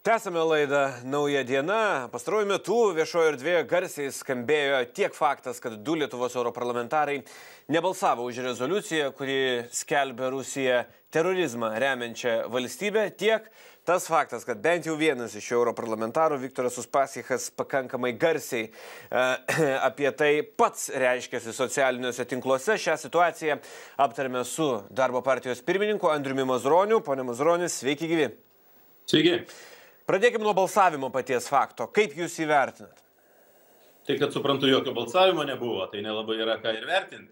Tęsame laidą Nauja diena. Pastaruoju metu viešojo erdvėje garsiai skambėjo tiek faktas, kad 2 Lietuvos europarlamentarai nebalsavo už rezoliuciją, kuri skelbia Rusiją terorizmą remiančią valstybę, tiek tas faktas, kad bent jau vienas iš europarlamentarų, Viktoras Uspaskichas, pakankamai garsiai apie tai pats reiškėsi socialiniuose tinkluose. Šią situaciją aptarėme su darbo partijos pirmininku Andriumi Mazuroniu. Pone Mazuronis, sveiki gyvi. Sveiki. Pradėkime nuo balsavimo paties fakto. Kaip jūs įvertinat? Tai, kad suprantu, jokio balsavimo nebuvo, tai nelabai yra ką ir vertinti.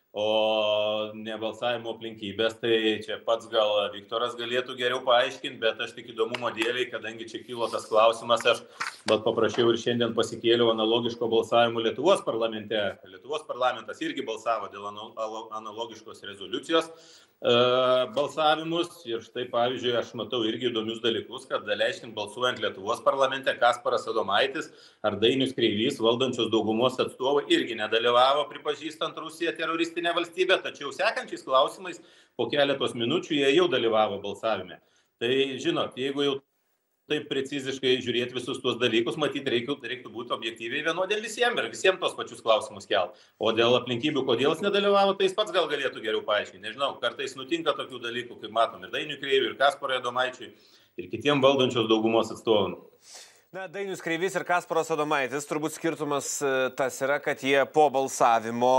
O nebalsavimo aplinkybės, tai čia pats gal Viktoras galėtų geriau paaiškinti, bet aš tik įdomumo dėliai, kadangi čia kilo tas klausimas, aš paprašiau ir šiandien pasikėliau analogiško balsavimo Lietuvos parlamente. Lietuvos parlamentas irgi balsavo dėl analogiškos rezoliucijos balsavimus. Ir štai, pavyzdžiui, aš matau irgi įdomius dalykus, kad daleiskim balsuojant Lietuvos parlamente, Kasparas Adomaitis ar Dainius Kreivys, valdančios daugumos atstovai, irgi nedalyvavo pripažįstant Rusiją teroristinę valstybę, tačiau sekančiais klausimais po keletos minučių jie jau dalyvavo balsavime. Tai, žinot, jeigu jau taip preciziškai žiūrėti visus tuos dalykus, matyti reiktų būti objektyviai vienodėl visiems ir visiems tos pačius klausimus kelt. O dėl aplinkybių, kodėl jis nedalyvavo, tai jis pats gal galėtų geriau paaiškinti. Nežinau, kartais nutinka tokių dalykų, kaip matom, ir Dainiui Kreiviui, ir Kasparui Adomaičiui, ir kitiem valdančios daugumos atstovam. Na, Dainius Kreivys ir Kasparas Adomaitis, turbūt skirtumas tas yra, kad jie po balsavimo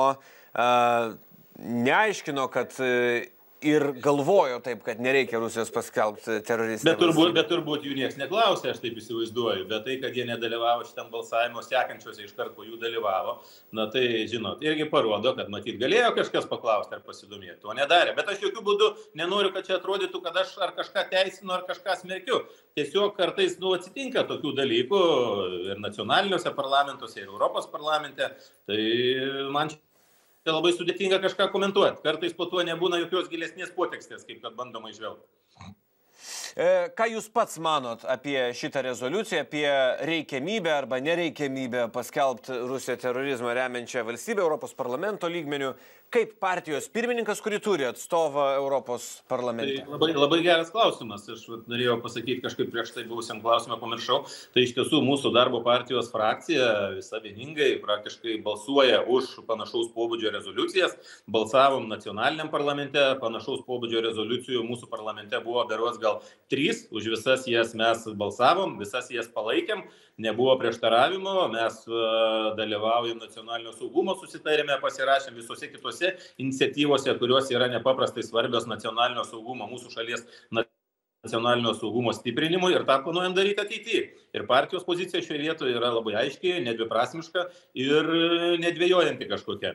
neaiškino, kad ir galvojo taip, kad nereikia Rusijos paskelbti teroristinę valstybę. Bet turbūt jų nieks neklausė, aš taip įsivaizduoju, bet tai, kad jie nedalyvavo šitam balsavimo, sekančiuose iškart po jų dalyvavo, na tai, žinot, irgi parodo, kad matyt galėjo kažkas paklausti ar pasidomėti, to nedarė. Bet aš jokių būdų nenoriu, kad čia atrodytų, kad aš ar kažką teisinu, ar kažką smerkiu. Tiesiog kartais atsitinka tokių dalykų ir nacionaliniuose parlamentuose, ir Europos parlamente, tai man čia labai sudėtinga kažką komentuoti. Kartais po to nebūna jokios gilesnės potekstės, kaip kad bandoma įžvelgti. Ką jūs pats manot apie šitą rezoliuciją, apie reikiamybę arba nereikiamybę paskelbti Rusiją terorizmą remiančią valstybę Europos parlamento lygmeniu, kaip partijos pirmininkas, kuri turi atstovą Europos parlamente? Tai labai geras klausimas. Aš norėjau pasakyti kažkaip prieš tai buvusiam klausimą, pamiršau. Tai iš tiesų mūsų darbo partijos frakcija visa vieningai praktiškai balsuoja už panašaus pobūdžio rezoliucijas. Balsavom nacionaliniam parlamente, panašaus pobūdžio rezoliucijų mūsų parlamente buvo berods gal 3, už visas jas mes balsavom, visas jas palaikėm, nebuvo prieštaravimo, mes dalyvaujam nacionalinio saugumo susitarime, pasirašėm visose kitose iniciatyvose, kurios yra nepaprastai svarbios nacionalinio saugumo, mūsų šalies nacionalinio saugumo stiprinimui ir tą planuojam daryti ateityje. Ir partijos pozicija šioje vietoje yra labai aiški, nedviprasmiška ir nedvėjojanti kažkokia.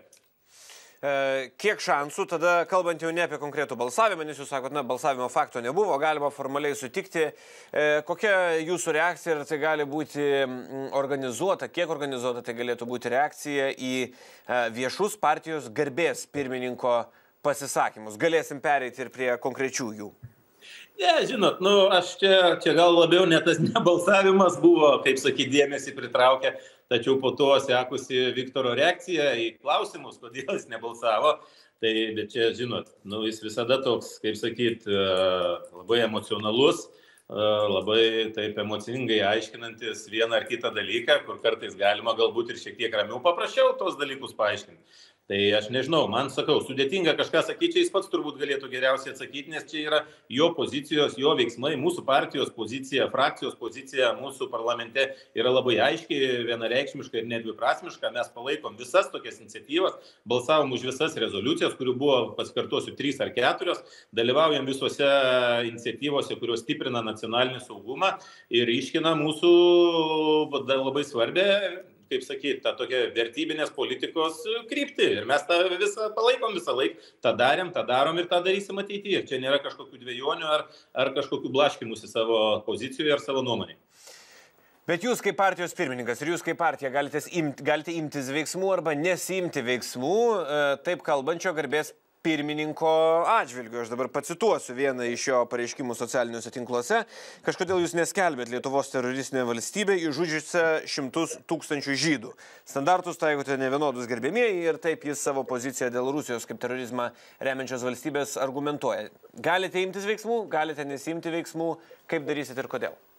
Kiek šansų, tada kalbant jau ne apie konkretų balsavimą, nes jūs sakot, na, balsavimo fakto nebuvo, galima formaliai sutikti. Kokia jūsų reakcija, ar tai gali būti organizuota, kiek organizuota tai galėtų būti reakcija į viešus partijos garbės pirmininko pasisakymus? Galėsim pereiti ir prie konkrečių jų. Ne, žinot, aš čia gal labiau ne tas nebalsavimas buvo, kaip sakyti, dėmesį pritraukė, tačiau po to sekusi Viktoro reakcija į klausimus, kodėl jis nebalsavo, tai bet čia, žinot, jis visada toks, kaip sakyti, labai emocionalus, labai taip emocingai aiškinantis vieną ar kitą dalyką, kur kartais galima galbūt ir šiek tiek ramiau paprasčiau tos dalykus paaiškinti. Tai aš nežinau, man sakau, sudėtinga kažką sakyti, jis pats turbūt galėtų geriausiai atsakyti, nes čia yra jo pozicijos, jo veiksmai, mūsų partijos pozicija, frakcijos pozicija mūsų parlamente yra labai aiški, vienareikšmiška ir nedviprasmiška. Mes palaikom visas tokias iniciatyvas, balsavom už visas rezoliucijas, kurių buvo, pasikartosiu, 3 ar 4, dalyvaujam visose iniciatyvose, kurios stiprina nacionalinį saugumą ir iškina mūsų labai svarbę, kaip sakyti, tą tokią vertybinės politikos kryptį. Ir mes tą visą palaikom visą laiką. Tą darėm, tą darom ir tą darysim ateityje. Čia nėra kažkokių dvejonių ar kažkokių blaškymusi savo pozicijoje ar savo nuomonėje. Bet jūs kaip partijos pirmininkas ir jūs kaip partija galite imtis veiksmų arba nesiimti veiksmų, taip kalbančio garbės pirmininko atžvilgiu. Aš dabar pacituosiu vieną iš jo pareiškimų socialiniuose tinkluose. Kažkodėl jūs neskelbėt Lietuvos teroristinę valstybę išžudžiusią 100 000 žydų. Standartus taikote nevienodus gerbėmieji ir taip jis savo poziciją dėl Rusijos kaip terorizmą remiančios valstybės argumentuoja. Galite imtis veiksmų, galite nesiimti veiksmų, kaip darysit ir kodėl?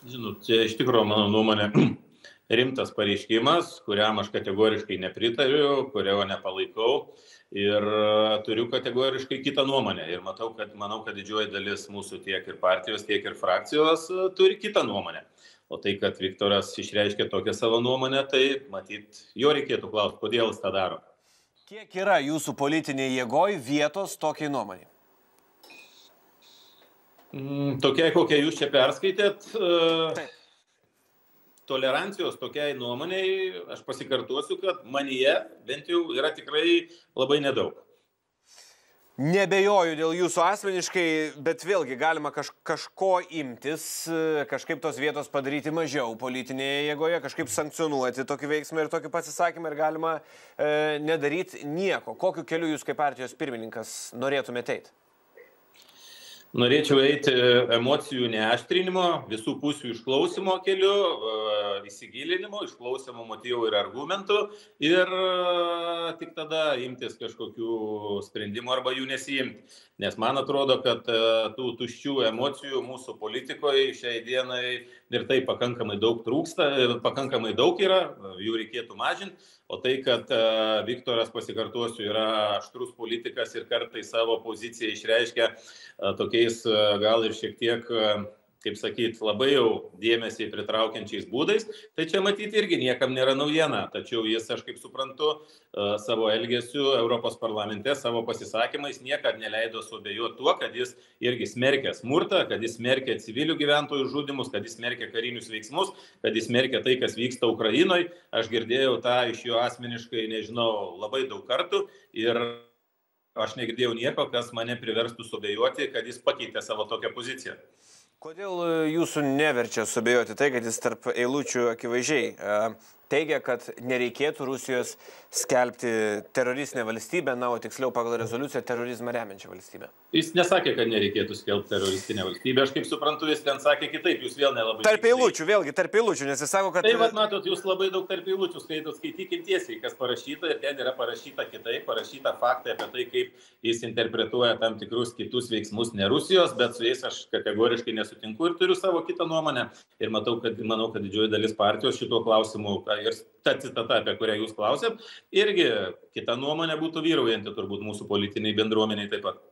Žinot, čia iš tikrųjų, mano nuomonė, rimtas pareiškimas, kuriam aš kategoriškai nepritariu, kurio nepalaikau ir turiu kategoriškai kitą nuomonę. Ir manau, kad didžioji dalis mūsų tiek ir partijos, tiek ir frakcijos turi kitą nuomonę. O tai, kad Viktoras išreiškė tokią savo nuomonę, tai matyt, jo reikėtų klausti, kodėl jis tą daro. Kiek yra jūsų politinėje jėgoje vietos tokiai nuomonė? Tokiai, kokią jūs čia perskaitėt, tolerancijos tokiai nuomoniai, aš pasikartuosiu, kad manyje bent jau yra tikrai labai nedaug. Nebejoju dėl jūsų asmeniškai, bet vėlgi galima kažko imtis, kažkaip tos vietos padaryti mažiau politinėje jėgoje, kažkaip sankcionuoti tokį veiksmą ir tokį pasisakymą ir galima nedaryti nieko. Kokiu keliu jūs kaip partijos pirmininkas norėtumėte eiti? Norėčiau eiti emocijų neaštrinimo, visų pusių išklausimo keliu, įsigilinimo, išklausimo motyvų ir argumentų ir tik tada imtis kažkokių sprendimų arba jų nesiimti. Nes man atrodo, kad tų tuščių emocijų mūsų politikoje šiai dienai ir tai pakankamai daug trūksta, pakankamai daug yra, jų reikėtų mažinti. O tai, kad Viktoras, pasikartosiu, yra aštrus politikas ir kartais savo poziciją išreiškia tokiais gal ir šiek tiek, kaip sakyti, labai jau dėmesį pritraukiančiais būdais, tai čia matyti irgi niekam nėra naujiena. Tačiau jis, aš kaip suprantu, savo elgesiu Europos parlamente, savo pasisakymais niekad neleido suabejoti tuo, kad jis irgi smerkia smurtą, kad jis smerkia civilių gyventojų žudymus, kad jis smerkia karinius veiksmus, kad jis smerkia tai, kas vyksta Ukrainoje. Aš girdėjau tą iš jo asmeniškai, nežinau, labai daug kartų ir aš negirdėjau nieko, kas mane priverstų suabejoti, kad jis pakeitė savo tokią poziciją. Kodėl jūsų neverčia suabejoti tai, kad jis tarp eilučių akivaizdžiai teigia, kad nereikėtų Rusijos skelbti teroristinę valstybę, na, o tiksliau pagal rezoliuciją terorizmą remiančią valstybę? Jis nesakė, kad nereikėtų skelbti teroristinę valstybę. Aš kaip suprantu, jis ten sakė kitaip, jūs vėl nelabai... Tarp eilučių, vėlgi, tarp eilučių, nes jis sako, kad... Tai, matot, jūs labai daug tarp eilučių skaitot, skaitykim tiesiai, kas parašyta, ir ten yra parašyta kitaip, parašyta faktai apie tai, kaip jis interpretuoja tam tikrus kitus veiksmus ne Rusijos, bet su jais aš kategoriškai nesutinku ir turiu savo kitą nuomonę. Ir manau, kad didžioji dalis partijos šituo klausimu, ir ta citata, apie kurią jūs klausėt, irgi kita nuomonė būtų vyraujanti turbūt mūsų politiniai bendruomeniai taip pat.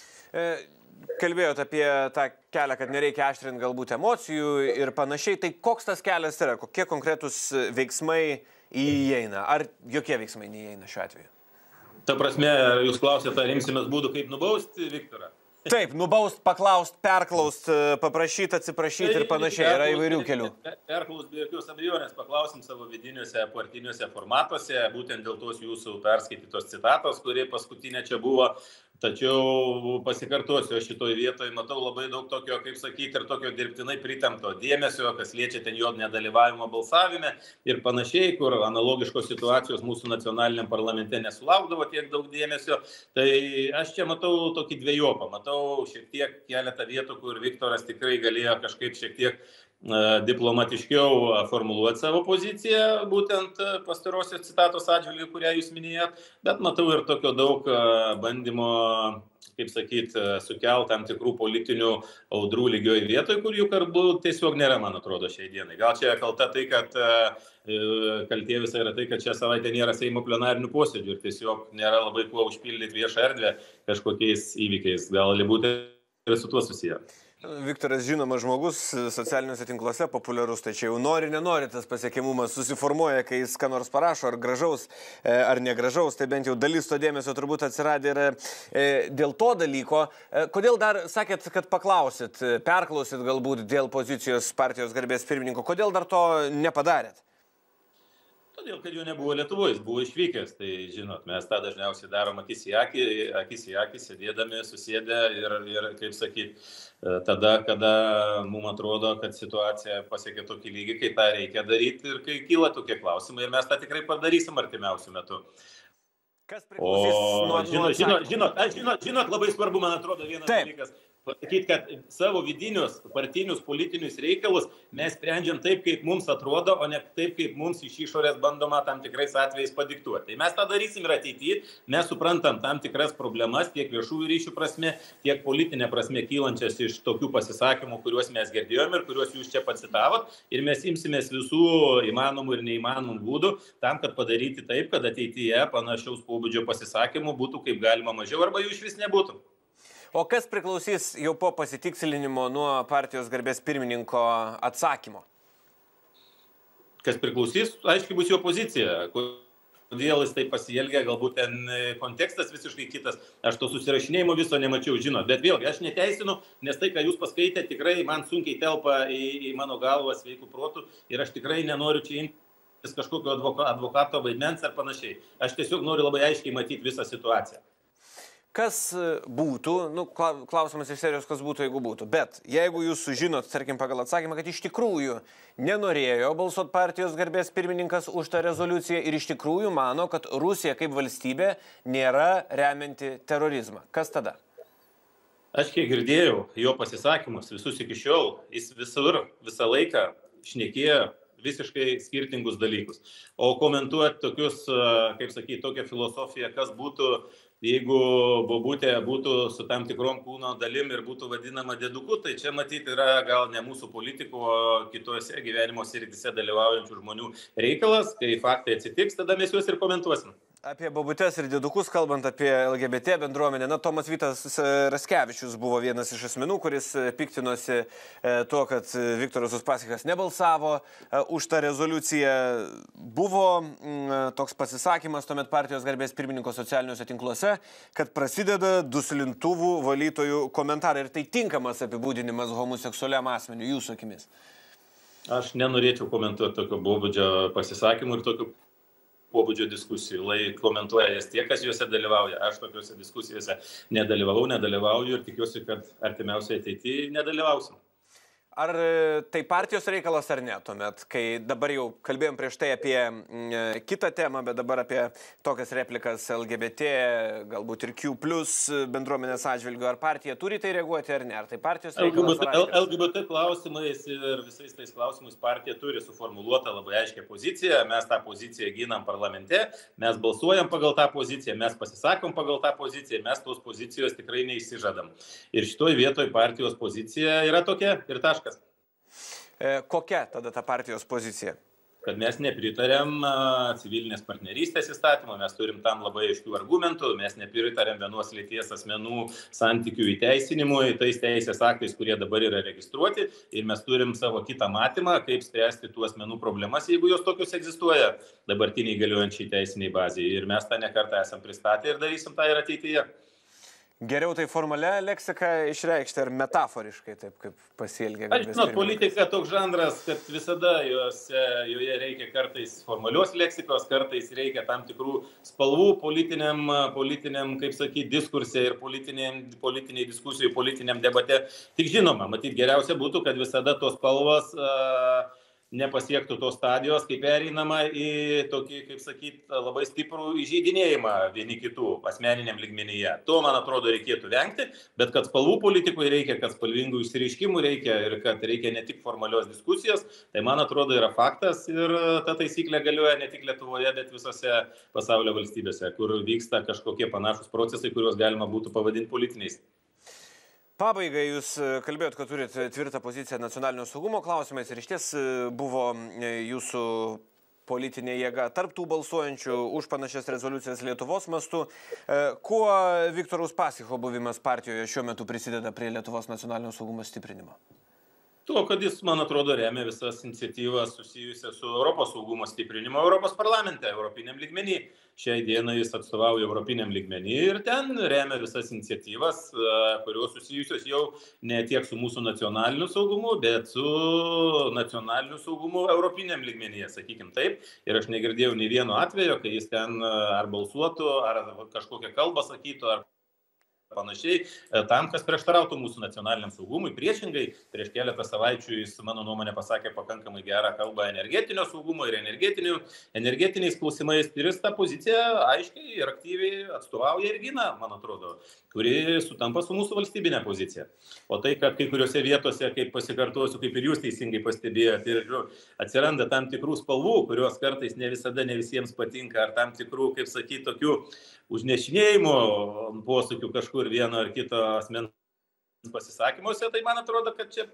Kalbėjot apie tą kelią, kad nereikia aštrinti galbūt emocijų ir panašiai. Tai koks tas kelias yra? Kokie konkretus veiksmai įeina? Ar jokie veiksmai neįeina šiuo atveju? Ta prasme, jūs klausėte, ar imsimės būdų, kaip nubausti Viktorą? Taip, nubaust, paklaust, perklaust, paprašyti, atsiprašyti ir panašiai. Yra įvairių kelių. Perklaust be jokios abejonės, paklausim savo vidiniuose partiniuose formatuose, būtent dėl tos jūsų perskaitytos citatos, kurie paskutinė čia buvo. Tačiau pasikartosiu, aš šitoj vietoje matau labai daug tokio, kaip sakyti, ir tokio dirbtinai pritempto dėmesio, kas liečia ten jo nedalyvavimo balsavime ir panašiai, kur analogiškos situacijos mūsų nacionaliniam parlamente nesulaukdavo tiek daug dėmesio. Tai aš čia matau tokį dviejopą, matau šiek tiek keletą vietų, kur Viktoras tikrai galėjo kažkaip šiek tiek diplomatiškiau formuluoti savo poziciją, būtent pastarosios citatos atžvilgiu, kurią jūs minėjot, bet matau ir tokio daug bandymo, kaip sakyti, sukelti tam tikrų politinių audrų lygioj vietoj, kur jų kartų tiesiog nėra, man atrodo, šiai dienai. Gal čia kalta tai, kad kaltė visai yra tai, kad šią savaitę nėra Seimo plenarinių posėdžių ir tiesiog nėra labai kuo užpildyti viešą erdvę kažkokiais įvykiais. Gali būti ir su tuo susiję. Viktoras žinomas žmogus, socialiniuose tinkluose populiarus, tai čia jau nenori tas pasiekiamumas susiformuoja, kai jis ką nors parašo, ar gražaus, ar negražaus, tai bent jau dalis to dėmesio turbūt atsiradė ir dėl to dalyko. Kodėl dar sakėt, kad paklausit, perklausit galbūt dėl pozicijos partijos garbės pirmininko, kodėl dar to nepadarėt? Todėl, kad jo nebuvo Lietuvoje, jis buvo išvykęs, tai žinot, mes tą dažniausiai darom akis į akį, sėdėdami, susėdę ir kaip sakyti, tada, kada mums atrodo, kad situacija pasiekia tokį lygį, kai tą reikia daryti ir kai kyla tokie klausimai ir mes tą tikrai padarysim artimiausiu metu. Kas priklausys nuo... Žinot, labai svarbu, man atrodo, vienas dalykas. pasakyti, kad savo vidinius partinius politinius reikalus mes sprendžiam taip, kaip mums atrodo, o ne taip, kaip mums iš išorės bandoma tam tikrais atvejais padiktuoti. Tai mes tą darysim ir ateityje, mes suprantam tam tikras problemas tiek viešųjų ryšių prasme, tiek politinė prasme kylančias iš tokių pasisakymų, kuriuos mes girdėjome ir kuriuos jūs čia pacitavot, ir mes imsimės visų įmanomų ir neįmanomų būdų tam, kad padaryti taip, kad ateityje panašaus pobūdžio pasisakymų būtų kaip galima mažiau arba jų išvis nebūtų. O kas priklausys jau po pasitikslinimo nuo partijos garbės pirmininko atsakymo? Kas priklausys, aiškiai bus jo pozicija. Kodėl jis taip pasielgia, galbūt ten kontekstas visiškai kitas. Aš to susirašinėjimo viso nemačiau, žinot. Bet vėlgi, aš neteisinu, nes tai, ką jūs paskaitėte, tikrai man sunkiai telpa į mano galvą sveikų protų ir aš tikrai nenoriu čia imtis kažkokio advokato vaidmens ar panašiai. Aš tiesiog noriu labai aiškiai matyti visą situaciją. Kas būtų, klausimas iš serijos, kas būtų, jeigu būtų, bet jeigu jūs sužinot, tarkim, pagal atsakymą, kad iš tikrųjų nenorėjo balsuoti partijos garbės pirmininkas už tą rezoliuciją ir iš tikrųjų mano, kad Rusija kaip valstybė nėra remianti terorizmą. Kas tada? Aš kiek girdėjau jo pasisakymus visus iki šiol, jis visą laiką šnekėjo visiškai skirtingus dalykus. O komentuoti tokius, kaip sakyti, tokią filosofiją, kas būtų, jeigu bobutė būtų su tam tikrom kūno dalim ir būtų vadinama dėduku, tai čia matyti yra gal ne mūsų politikų, o kitose gyvenimo srityse dalyvaujančių žmonių reikalas. Kai faktai atsitiks, tada mes juos ir komentuosim. Apie bobutes ir dėdukus, kalbant apie LGBT bendruomenę, Tomas Vytas Raskevičius buvo vienas iš asmenų, kuris piktinosi tuo, kad Viktoras Uspaskichas nebalsavo už tą rezoliuciją. Buvo toks pasisakymas tuomet partijos garbės pirmininko socialiniuose tinkluose, kad prasideda duslintuvų valytojų komentarai. Ir tai tinkamas apibūdinimas homoseksualiam asmeniu, jūsų akimis? Aš nenorėčiau komentuoti tokio pobūdžio pasisakymų ir tokio pobūdžio diskusijų. Komentuoja jas tie, kas juose dalyvauja. Aš tokiuose diskusijose nedalyvauju ir tikiuosi, kad artimiausiai ateityje nedalyvausim. Ar tai partijos reikalas ar ne tuomet, kai dabar jau kalbėjom prieš tai apie kitą temą, bet dabar apie tokias replikas LGBT, galbūt ir Q+ bendruomenės atžvilgiu, ar partija turi tai reaguoti ar ne? Ar tai partijos reikalas? LGBT klausimais ir visais tais klausimais partija turi suformuluotą labai aiškę poziciją. Mes tą poziciją ginam parlamente, mes balsuojam pagal tą poziciją, mes pasisakom pagal tą poziciją, mes tos pozicijos tikrai neišsižadam. Ir šitoj vietoj partijos pozicija yra tokia ir taškas. Kokia tada ta partijos pozicija? Kad mes nepritarėm civilinės partnerystės įstatymą, mes turim tam labai aiškių argumentų, mes nepritarėm vienos lyties asmenų santykių įteisinimui, tais teisės aktais, kurie dabar yra registruoti, ir mes turim savo kitą matymą, kaip spręsti tų asmenų problemas, jeigu jos tokios egzistuoja dabartiniai galiojančiai teisiniai bazėje. Ir mes tą nekartą esam pristatę ir darysim tą ir ateityje. Geriau tai formalia leksika išreikšti ar metaforiškai, taip kaip pasielgia garbės pirmininkas? Politika toks žanras, kad visada joje reikia kartais formalios leksikos, kartais reikia tam tikrų spalvų politiniam kaip sakyti, diskursė ir politiniai diskusijai, politiniam debate. Tik žinoma, matyt, geriausia būtų, kad visada tos spalvos nepasiektų tos stadijos, kaip pereinama į tokį, kaip sakyti, labai stiprų įžeidinėjimą vieni kitų asmeniniam lygmenyje. To, man atrodo, reikėtų vengti, bet kad spalvų politikui reikia, kad spalvingų išsireiškimų reikia ir kad reikia ne tik formalios diskusijos, tai, man atrodo, yra faktas ir ta taisyklė galioja ne tik Lietuvoje, bet visose pasaulio valstybėse, kur vyksta kažkokie panašus procesai, kuriuos galima būtų pavadinti politiniais. Pabaigai jūs kalbėjot, kad turite tvirtą poziciją nacionalinio saugumo klausimais ir išties buvo jūsų politinė jėga tarp tų balsuojančių už panašias rezoliucijas Lietuvos mastu. Kuo Viktoro Uspaskicho buvimas partijoje šiuo metu prisideda prie Lietuvos nacionalinio saugumo stiprinimo? To, kad jis, man atrodo, remia visas iniciatyvas susijusias su Europos saugumo stiprinimu Europos parlamente, europiniam lygmenį. Šiai dienai jis atstovauja europiniam lygmenį ir ten remia visas iniciatyvas, kurios susijusios jau ne tiek su mūsų nacionaliniu saugumu, bet su nacionaliniu saugumu europiniam lygmenyje, sakykim taip. Ir aš negirdėjau nei vieno atvejo, kai jis ten ar balsuotų, ar kažkokią kalbą sakytų, ar panašiai, tam, kas prieštarautų mūsų nacionaliniam saugumui. Priešingai, prieš keletą savaičių jis, mano nuomonė, pasakė pakankamai gerą kalbą energetinio saugumo ir energetiniais klausimais. Ir jis tą poziciją aiškiai ir aktyviai atstovauja ir gina, man atrodo, kuri sutampa su mūsų valstybinė pozicija. O tai, kad kai kuriuose vietose, kaip pasikartosiu, kaip ir jūs teisingai pastebėjote, atsiranda tam tikrų spalvų, kurios kartais ne visada, ne visiems patinka, ar tam tikrų, kaip sakyti, tokių užnešinėjimų posakių kažkur vieno ar kito asmens pasisakymuose, tai man atrodo, kad čia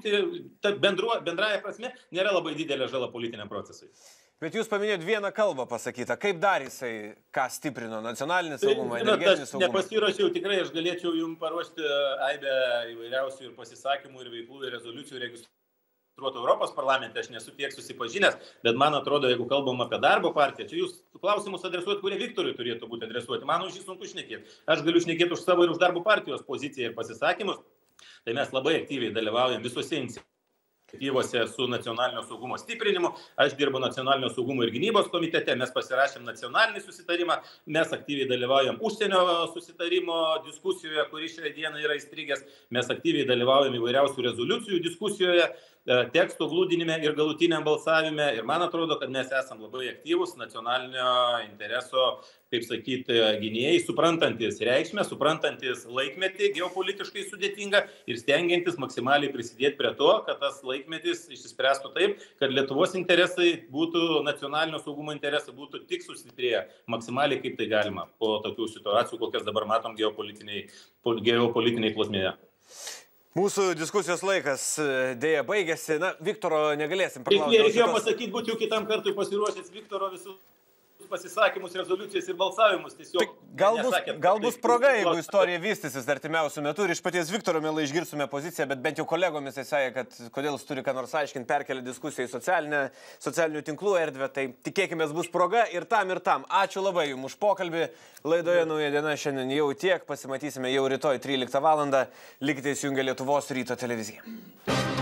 bendraja prasme nėra labai didelė žala politiniam procesui. Bet jūs paminėjot vieną kalbą pasakytą. Kaip dar jisai ką stiprino? Nacionalinį saugumą, energetinį saugumą? Nepasiruošiau, tikrai aš galėčiau jums paruošti aibę įvairiausių ir pasisakymų, ir veiklų, ir rezoliucijų registruotų Europos parlamente, aš nesu tiek susipažinęs, bet man atrodo, jeigu kalbam apie darbo partiją, čia jūs klausimus adresuoti, kurie Viktorui turėtų būti adresuoti. Man už jį sunku šnekėti. Aš galiu šnekėti už savo ir už darbo partijos poziciją ir pasisakymus. Tai mes labai aktyviai dalyvaujam visose iniciatyvose su nacionalinio saugumo stiprinimu. Aš dirbu nacionalinio saugumo ir gynybos komitete, mes pasirašėm nacionalinį susitarimą, mes aktyviai dalyvaujam užsienio susitarimo diskusijoje, kuri šią dieną yra įstrigęs, mes aktyviai dalyvaujam įvairiausių rezoliucijų diskusijoje, teksto glūdinime ir galutiniam balsavime. Ir man atrodo, kad mes esam labai aktyvus nacionalinio intereso, kaip sakyti, gynėjai, suprantantis reikšmę, suprantantis laikmetį geopolitiškai sudėtingą ir stengiantis maksimaliai prisidėti prie to, kad tas laikmetis išsispręstų taip, kad Lietuvos interesai būtų, nacionalinio saugumo interesai būtų tik sustiprėję maksimaliai kaip tai galima po tokių situacijų, kokias dabar matom geopolitiniai plotmėje. Mūsų diskusijos laikas dėja baigėsi. Na, Viktoro negalėsim paklausti. Reikėjo pasakyti, būti jau kitam kartui pasiruošęs Viktoro visus pasisakymus, rezoliucijas ir balsavimus. Tiesiog gal bus proga, jeigu istorija vystysis artimiausių metų ir iš paties Viktoro mielai išgirstume poziciją, bet bent jau kolegomis jis sakė, kad kodėl jis turi ką nors aiškinti, perkelia diskusiją į socialinių tinklų erdvę, tai tikėkime bus proga ir tam ir tam. Ačiū labai jums už pokalbį. Laidoje Nauja diena šiandien jau tiek, pasimatysime jau rytoj 13 val. Likite įsijungę Lietuvos ryto televiziją.